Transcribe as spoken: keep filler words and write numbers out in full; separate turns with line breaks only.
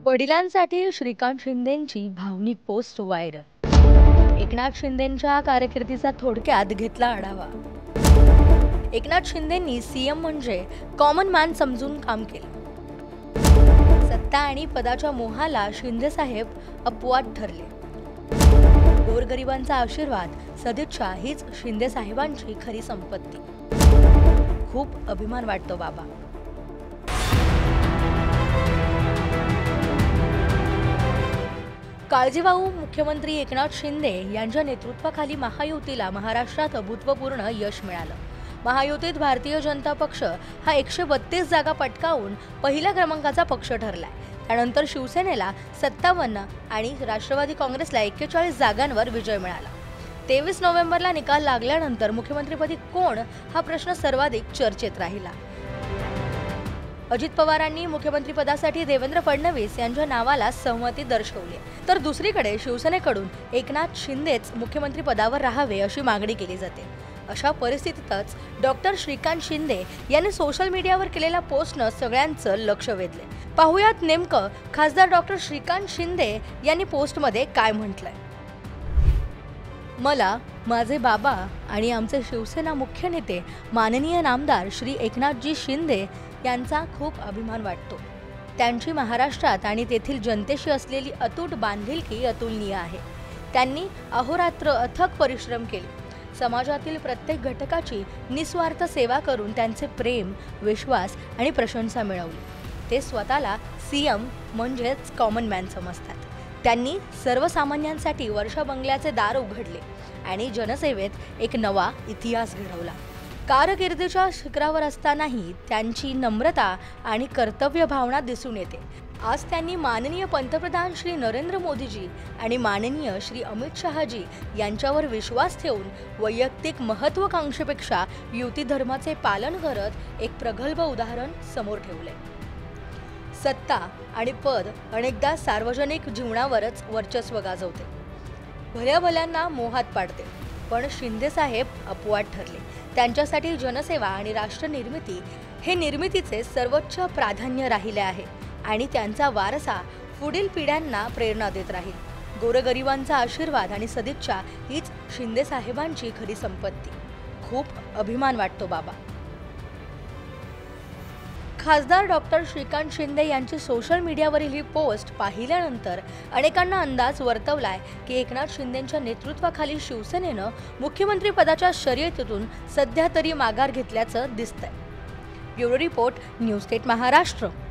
वडिलांसाठी श्रीकांत शिंदेंची भावनिक post viral. Eknath शिंदेंच्या कारकिर्दीचा थोडक्यात घेतला आढावा। एकनाथ शिंदेंनी सीएम म्हणजे कॉमन मॅन समजून काम केलं। सत्ता आणि पदाच्या मोहाला शिंदे साहेब अपवाद ठरले। गोरगरिबांचा आशीर्वाद, सदिच्छा हीच शिंदे साहेबांची खरी संपत्ती। खूप अभिमान वाटतो बाबा। काळजीवाहू मुख्यमंत्री एकनाथ शिंदे यांच्या नेतृत्वाखाली महायुतीला महाराष्ट्रात अभूतपूर्व यश मिळालं। महायुतीत भारतीय जनता पक्ष हा एकशे बत्तीस जागा पटकावून पहिल्या क्रमांकाचा पक्ष ठरलाय। त्यानंतर शिवसेनेला सत्तावन्न आणि राष्ट्रवादी काँग्रेसला एक्केचाळीस जागांवर विजय मिळाला। तेवीस नोव्हेंबरला निकाल लागल्यानंतर मुख्यमंत्रीपदी कोण हा प्रश्न सर्वाधिक चर्चेत राहिला। अजित पवारांनी मुख्यमंत्रीपदासाठी देवेंद्र फडणवीस यांच्या नावाला सहमती दर्शवली, तर दुसरीकडे शिवसेनेकडून एकनाथ शिंदेच मुख्यमंत्रीपदावर राहावे अशी मागणी केली जाते। अशा परिस्थितीतच डॉक्टर श्रीकांत शिंदे यांनी सोशल मीडियावर केलेल्या पोस्टनं सगळ्यांचं लक्ष वेधले। पाहुयात नेमकं खासदार डॉक्टर श्रीकांत शिंदे यांनी पोस्टमध्ये काय म्हटलंय। मला माझे बाबा आणि आमचे शिवसेना मुख्य नेते माननीय नामदार श्री एकनाथजी शिंदे यांचा खूप अभिमान वाटतो। त्यांची महाराष्ट्रात आणि तेथील जनतेशी असलेली अतूट बांधिलकी अतुलनीय आहे। त्यांनी अहोरात्र अथक परिश्रम केले। समाजातील प्रत्येक घटकाची निस्वार्थ सेवा करून त्यांचे प्रेम, विश्वास आणि प्रशंसा मिळवली। ते स्वतःला सीएम म्हणजेच कॉमन मॅन समजतात। त्यांनी सर्वसामान्यांसाठी वर्षा बंगल्याचे दार उघडले आणि जनसेवेत एक नवा इतिहास घडवला। कारकिर्दीच्या शिखरावर असतानाही त्यांची नम्रता आणि कर्तव्य भावना दिसून येते। आज त्यांनी माननीय पंतप्रधान श्री नरेंद्र मोदीजी आणि माननीय श्री अमित शहाजी यांच्यावर विश्वास ठेवून वैयक्तिक महत्त्वाकांक्षेपेक्षा युती धर्माचे पालन करत एक प्रगल्भ उदाहरण समोर ठेवले। सत्ता आणि पद अनेकदा सार्वजनिक जीवनावरच वर्चस्व गाजवते, भल्या भल्यांना मोहात पाडते, पण शिंदे साहेब अपवाद ठरले। त्यांच्यासाठी जनसेवा आणि राष्ट्रनिर्मिती हे निर्मितीचे सर्वोच्च प्राधान्य राहिले आहे आणि त्यांचा वारसा पुढील पिढ्यांना प्रेरणा देत राहील। गोरगरिबांचा आशीर्वाद आणि सदिच्छा हीच शिंदे साहेबांची खरी संपत्ती। खूप अभिमान वाटतो बाबा। खासदार डॉक्टर श्रीकांत शिंदे यांची सोशल मीडियावरील ही पोस्ट पाहिल्यानंतर अनेकांना अंदाज वर्तवलाय की एकनाथ शिंदेंच्या नेतृत्वाखाली शिवसेनेनं मुख्यमंत्री पदाच्या शर्यतीतून सध्या तरी माघार घेतल्याचं दिसतंय। Bureau report, news state Maharashtra.